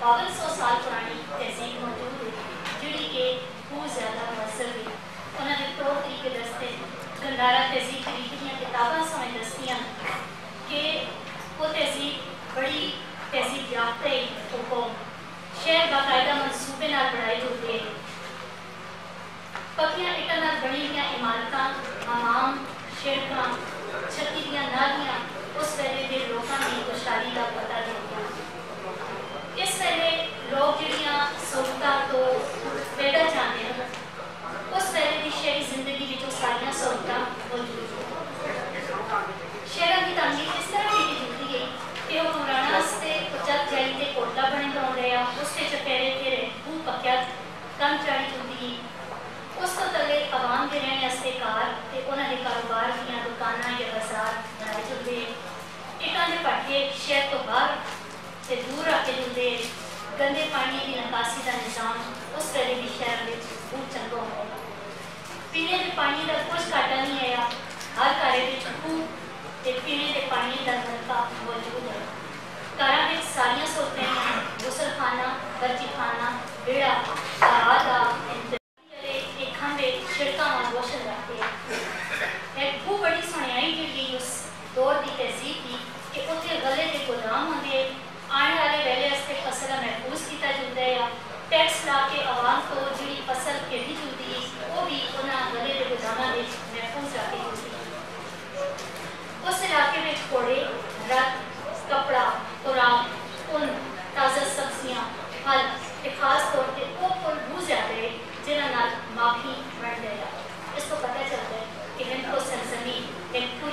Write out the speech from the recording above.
5200 साल पुरानी तहजीब मौजूद है जिड़ी के बहुत ज़्यादा मसर है। उन्होंने तौर तरीके दसते गंधारा तहजीब की किताबा समय दस्तियाँ कि वो तहजीब बड़ी तहजीब याफ्ता है। शहर बाकायदा मनसूबे नाल बनाए होते हैं। पक्कियां इटां नाल बनी हुई इमारतां, हमाम, शिड़कां, छत्ती दियां नालियां उस वेले के लोगों की खुशहाली का पता देंदियां। इस वेले लोग जिहड़ियां सहूलतां तो बेड़ा चाहते हैं, उस वेले की शहरी जिंदगी में सारियां सहूलतां मौजूद हैं। शहरों की तामीर इस तरह की होती है कि हुक्मराना जग जाई ते कोटला बने बनाते हैं, उसके चपेरे फिर खूह पक्या कम चाड़ी होती है। उस तो तले आवाम के रहने वास्ते घर ते उन्हां दे कारोबार दीयां दुकानां या बाजार बनाए होंदे। इटां दे भट्ठे शहर तो बाहर ते दूर रखे होंदे। गंदे पानी की निकासी का निज़ाम उस वेले भी शहर में बहुत चंगा होंदा। पीने के पानी का कुछ घाटा नहीं आया। हर घर में खूह ते पीने के पानी का नलका मौजूद है। घरों में सारियां सहूलतां हैं, गुसलखाना, बर्चीखाना, बेड़ा, आदा छिड़का रोशन रखते हैं। खूब बड़ी सुनियाई जी उस दौर की तहजीब की कि उत्थे गले के गोदाम होंगे, आने वाले वेले फसल महफूज किया जाता है। टैक्स ला के आवाम को जी फसल खेड़ी जाती है वो भी उन्होंने गले के गोदामों में महफूज रखी होती है। उस इलाके में घोड़े, रथ, कपड़ा, खुराक, ऊन, ताज़ा सब्जियां, फल खास तौर पर वो फुल बहुत ज़्यादा है जिन्होंने माफी बन गया। इसको पता चलता है कि हिंद को सरजमी एक